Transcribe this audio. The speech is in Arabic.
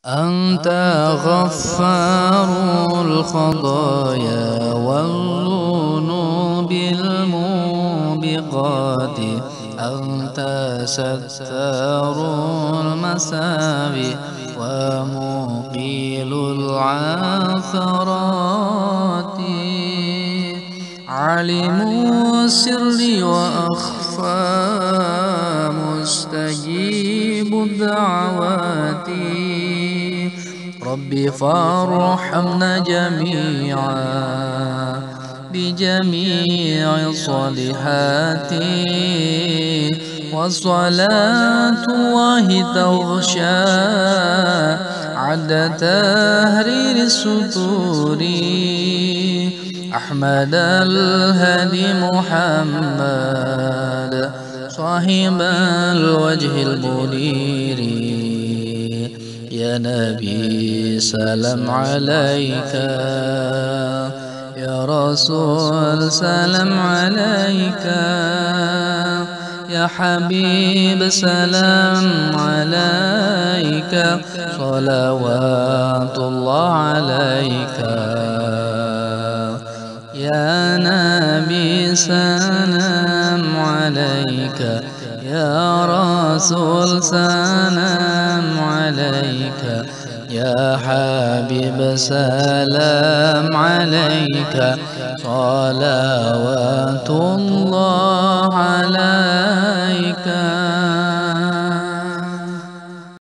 أنت غفار الخطايا والذنوب الموبقات، أنت ستار المساوي ومقيل العثرات. عالم السر وأخفى مستجيب الدعوات، ربي فارحمنا جميعا بجميع الصالحات. وصلاة الله تغشى عد تهرير السطور، أحمد الهادي محمد صاحب الوجه المنير. يا نبي سلام عليك، يا رسول سلام عليك، يا حبيب سلام عليك، صلوات الله عليك. يا نبي سلام عليك، يا رسول سلام عليك، يا حبيب سلام عليك، صلوات الله عليك.